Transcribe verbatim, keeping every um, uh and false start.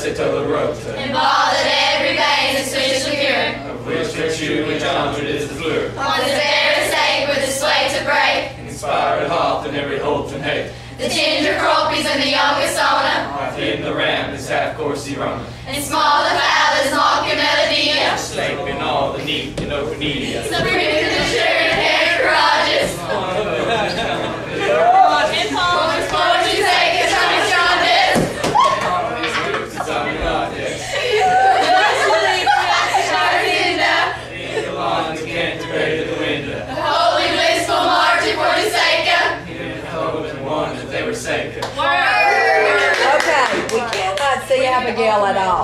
they told the rope to. And bothered every vein and switched liquor. Of which virtue and John's is the fluor. On this very sake with his slate to break. Inspired hope in every hope and hate. The ginger cropies and the youngest owner. I've hidden the ram, this half coursey runner. And small the fathers mocking melodia. Slaping all the neat and open media. So bring it to the shirt and hair garages. Poetry sake is on his jaundice. It's on your goddess. Leave the lawn to Canterbury to the window. The holy blissful marching for the sake of. He didn't hope and wonder that they were sacred. Word. Okay, we cannot see Abigail at all.